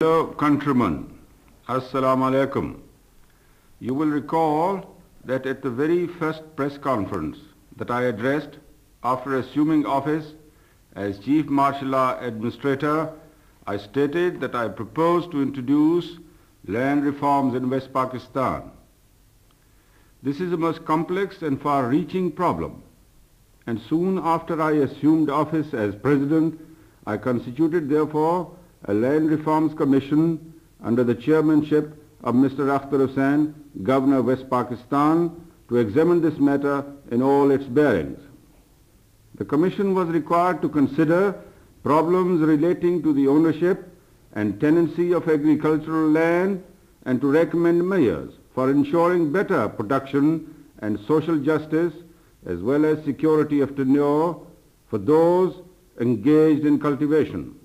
Dear countrymen, Assalamu alaikum. You will recall that at the very first press conference that I addressed after assuming office as Chief Martial Law Administrator, I stated that I propose to introduce land reforms in West Pakistan. This is a most complex and far-reaching problem, and soon after I assumed office as President, I constituted therefore a Land Reforms Commission under the chairmanship of Mr. Akhtar Hussain, Governor of West Pakistan, to examine this matter in all its bearings. The Commission was required to consider problems relating to the ownership and tenancy of agricultural land and to recommend measures for ensuring better production and social justice as well as security of tenure for those engaged in cultivation.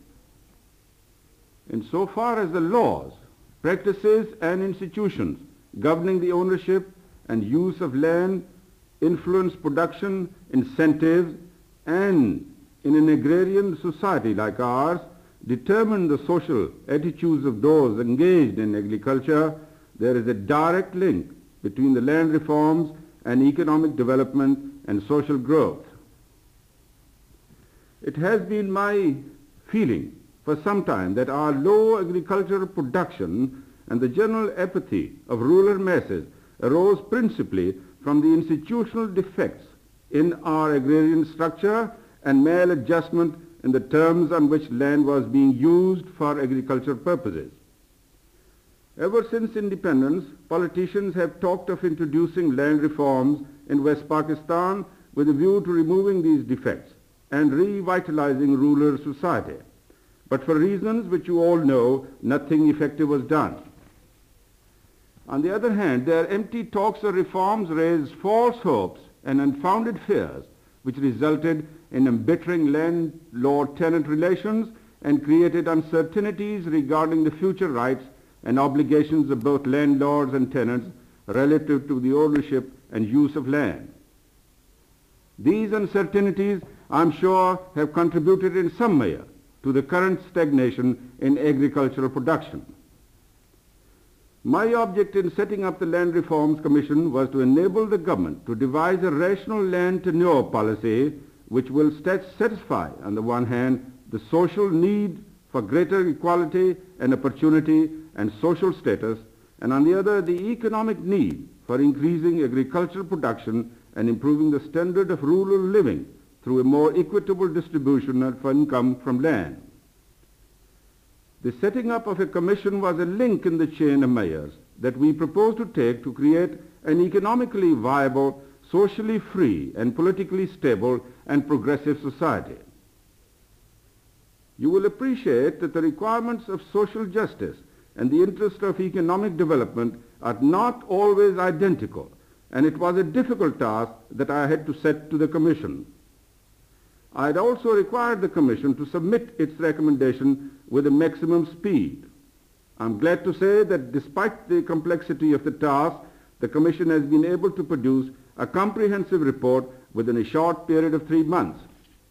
Insofar as the laws, practices and institutions governing the ownership and use of land influence production incentives and in an agrarian society like ours determine the social attitudes of those engaged in agriculture, there is a direct link between the land reforms and economic development and social growth. It has been my feeling for some time that our low agricultural production and the general apathy of rural masses arose principally from the institutional defects in our agrarian structure and maladjustment in the terms on which land was being used for agricultural purposes. Ever since independence, politicians have talked of introducing land reforms in West Pakistan with a view to removing these defects and revitalizing rural society. But for reasons which you all know, nothing effective was done. On the other hand, their empty talks of reforms raised false hopes and unfounded fears, which resulted in embittering landlord-tenant relations and created uncertainties regarding the future rights and obligations of both landlords and tenants relative to the ownership and use of land. These uncertainties, I'm sure, have contributed in some measure to the current stagnation in agricultural production. My object in setting up the Land Reforms Commission was to enable the government to devise a rational land tenure policy which will satisfy, on the one hand, the social need for greater equality and opportunity and social status, and on the other, the economic need for increasing agricultural production and improving the standard of rural living through a more equitable distribution of income from land. The setting up of a commission was a link in the chain of measures that we propose to take to create an economically viable, socially free and politically stable and progressive society. You will appreciate that the requirements of social justice and the interest of economic development are not always identical, and it was a difficult task that I had to set to the Commission. I had also required the Commission to submit its recommendation with a maximum speed. I'm glad to say that despite the complexity of the task, the Commission has been able to produce a comprehensive report within a short period of 3 months.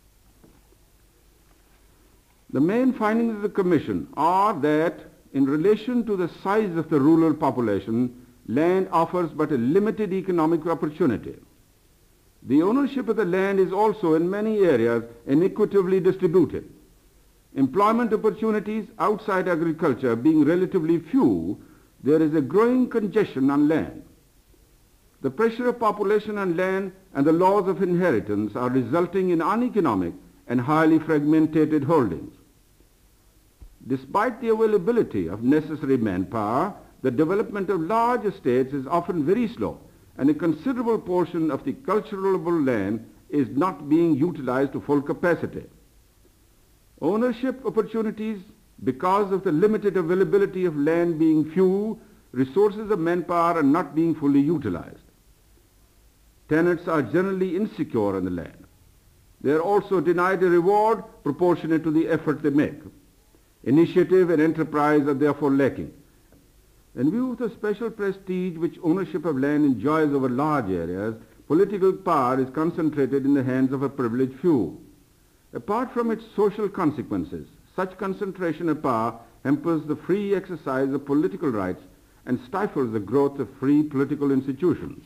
The main findings of the Commission are that in relation to the size of the rural population, land offers but a limited economic opportunity. The ownership of the land is also in many areas inequitably distributed. Employment opportunities outside agriculture being relatively few, there is a growing congestion on land. The pressure of population on land and the laws of inheritance are resulting in uneconomic and highly fragmented holdings. Despite the availability of necessary manpower, the development of large estates is often very slow, and a considerable portion of the cultivable land is not being utilized to full capacity. Ownership opportunities, because of the limited availability of land being few, resources of manpower are not being fully utilized. Tenants are generally insecure on the land. They are also denied a reward proportionate to the effort they make. Initiative and enterprise are therefore lacking. In view of the special prestige which ownership of land enjoys over large areas, political power is concentrated in the hands of a privileged few. Apart from its social consequences, such concentration of power hampers the free exercise of political rights and stifles the growth of free political institutions.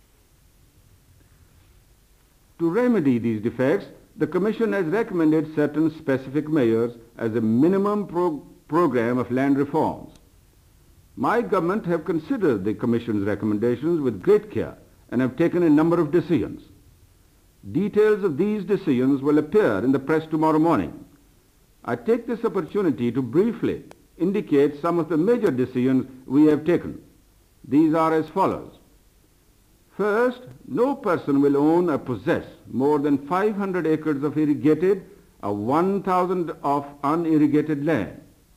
To remedy these defects, the Commission has recommended certain specific measures as a minimum program of land reforms. My government have considered the Commission's recommendations with great care and have taken a number of decisions. Details of these decisions will appear in the press tomorrow morning. I take this opportunity to briefly indicate some of the major decisions we have taken. These are as follows. First, no person will own or possess more than 500 acres of irrigated or 1,000 of unirrigated land.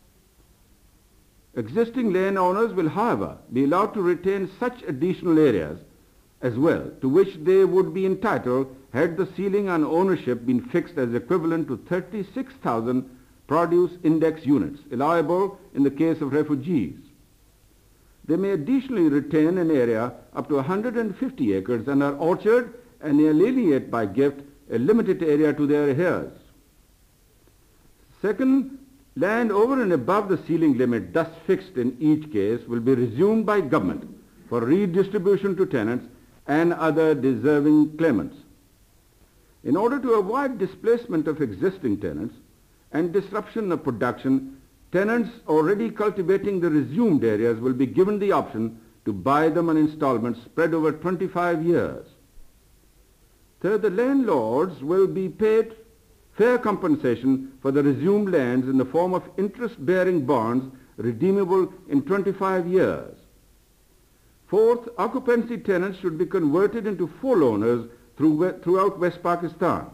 Existing landowners will, however, be allowed to retain such additional areas as well to which they would be entitled had the ceiling on ownership been fixed as equivalent to 36,000 produce index units, allowable in the case of refugees. They may additionally retain an area up to 150 acres and an orchard and alienate by gift a limited area to their heirs. Second, land over and above the ceiling limit thus fixed in each case will be resumed by government for redistribution to tenants and other deserving claimants. In order to avoid displacement of existing tenants and disruption of production, tenants already cultivating the resumed areas will be given the option to buy them on installments spread over 25 years. Third, the landlords will be paid fair compensation for the resumed lands in the form of interest-bearing bonds redeemable in 25 years. Fourth, occupancy tenants should be converted into full owners throughout West Pakistan.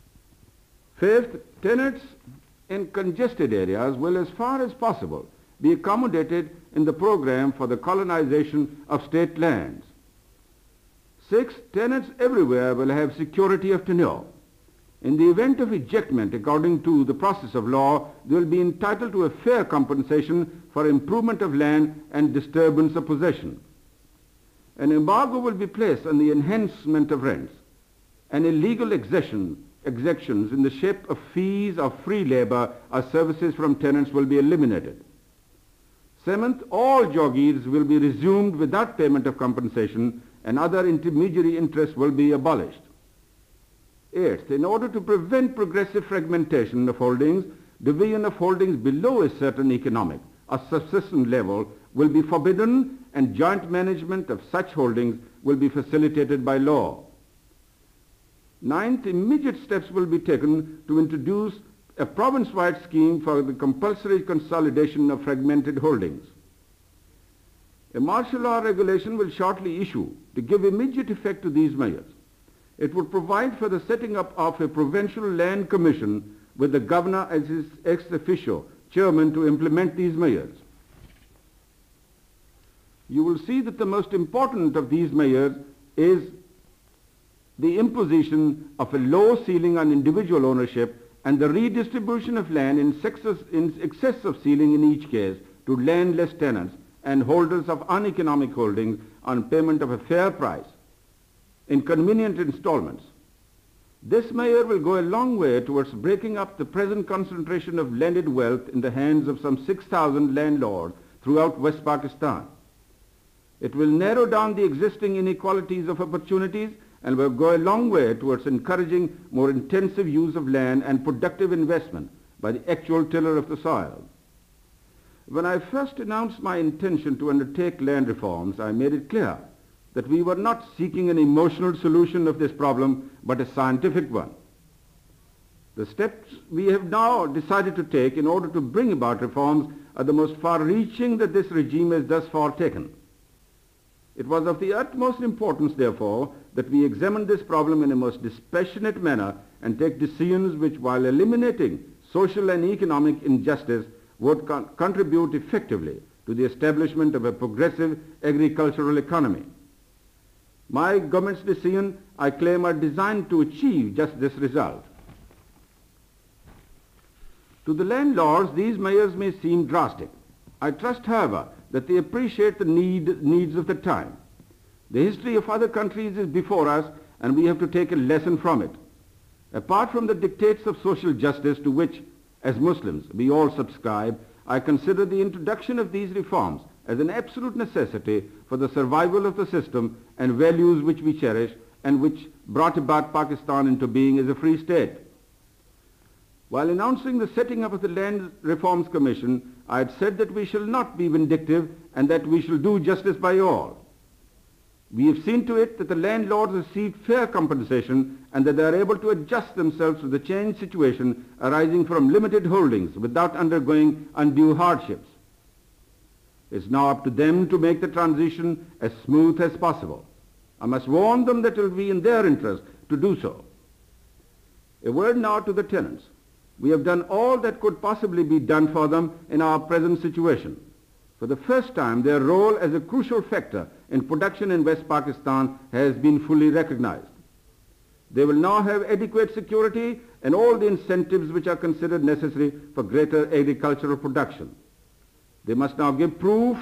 Fifth, tenants in congested areas will, as far as possible, be accommodated in the program for the colonization of state lands. Sixth, tenants everywhere will have security of tenure. In the event of ejectment, according to the process of law, they will be entitled to a fair compensation for improvement of land and disturbance of possession. An embargo will be placed on the enhancement of rents, and illegal exactions in the shape of fees of free labor or services from tenants will be eliminated. Seventh, all jogis will be resumed without payment of compensation and other intermediary interests will be abolished. Eighth, in order to prevent progressive fragmentation of holdings, division of holdings below a certain economic or subsistence level will be forbidden and joint management of such holdings will be facilitated by law. Ninth, immediate steps will be taken to introduce a province-wide scheme for the compulsory consolidation of fragmented holdings. A martial law regulation will shortly issue to give immediate effect to these measures. It would provide for the setting up of a provincial land commission with the governor as his ex officio chairman to implement these measures. You will see that the most important of these measures is the imposition of a low ceiling on individual ownership and the redistribution of land in excess of ceiling in each case to landless tenants and holders of uneconomic holdings on payment of a fair price in convenient installments. This measure will go a long way towards breaking up the present concentration of landed wealth in the hands of some 6,000 landlords throughout West Pakistan. It will narrow down the existing inequalities of opportunities and will go a long way towards encouraging more intensive use of land and productive investment by the actual tiller of the soil. When I first announced my intention to undertake land reforms, I made it clear that we were not seeking an emotional solution of this problem, but a scientific one. The steps we have now decided to take in order to bring about reforms are the most far-reaching that this regime has thus far taken. It was of the utmost importance, therefore, that we examine this problem in a most dispassionate manner and take decisions which, while eliminating social and economic injustice, would contribute effectively to the establishment of a progressive agricultural economy. My government's decisions, I claim, are designed to achieve just this result. To the landlords, these measures may seem drastic. I trust, however, that they appreciate the needs of the time. The history of other countries is before us, and we have to take a lesson from it. Apart from the dictates of social justice to which, as Muslims, we all subscribe, I consider the introduction of these reforms as an absolute necessity for the survival of the system and values which we cherish and which brought about Pakistan into being as a free state. While announcing the setting up of the Land Reforms Commission, I had said that we shall not be vindictive and that we shall do justice by all. We have seen to it that the landlords receive fair compensation and that they are able to adjust themselves to the changed situation arising from limited holdings without undergoing undue hardships. It's now up to them to make the transition as smooth as possible. I must warn them that it will be in their interest to do so. A word now to the tenants. We have done all that could possibly be done for them in our present situation. For the first time, their role as a crucial factor in production in West Pakistan has been fully recognized. They will now have adequate security and all the incentives which are considered necessary for greater agricultural production. They must now give proof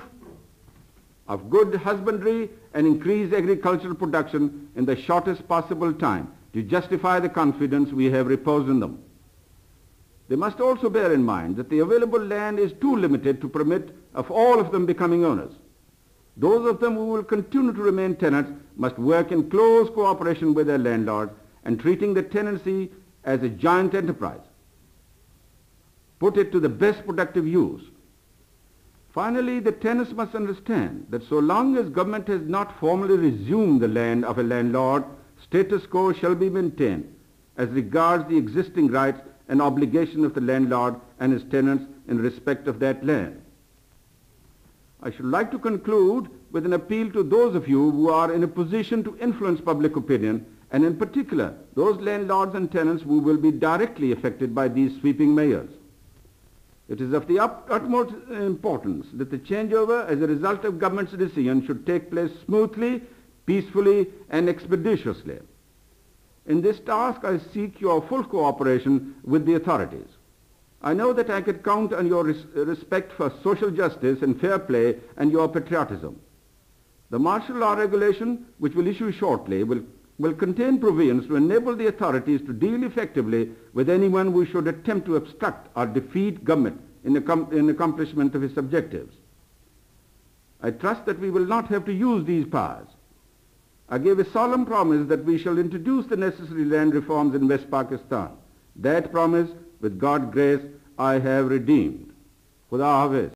of good husbandry and increase agricultural production in the shortest possible time to justify the confidence we have reposed in them. They must also bear in mind that the available land is too limited to permit of all of them becoming owners. Those of them who will continue to remain tenants must work in close cooperation with their landlords and treating the tenancy as a joint enterprise. Put it to the best productive use. Finally, the tenants must understand that so long as government has not formally resumed the land of a landlord, status quo shall be maintained as regards the existing rights and obligation of the landlord and his tenants in respect of that land. I should like to conclude with an appeal to those of you who are in a position to influence public opinion, and in particular those landlords and tenants who will be directly affected by these sweeping measures. It is of the utmost importance that the changeover as a result of government's decision should take place smoothly, peacefully and expeditiously. In this task, I seek your full cooperation with the authorities. I know that I could count on your respect for social justice and fair play and your patriotism. The martial law regulation, which will issue shortly, will contain provisions to enable the authorities to deal effectively with anyone who should attempt to obstruct or defeat government in accomplishment of its objectives. I trust that we will not have to use these powers. I gave a solemn promise that we shall introduce the necessary land reforms in West Pakistan. That promise, with God's grace, I have redeemed. Khuda Hafiz.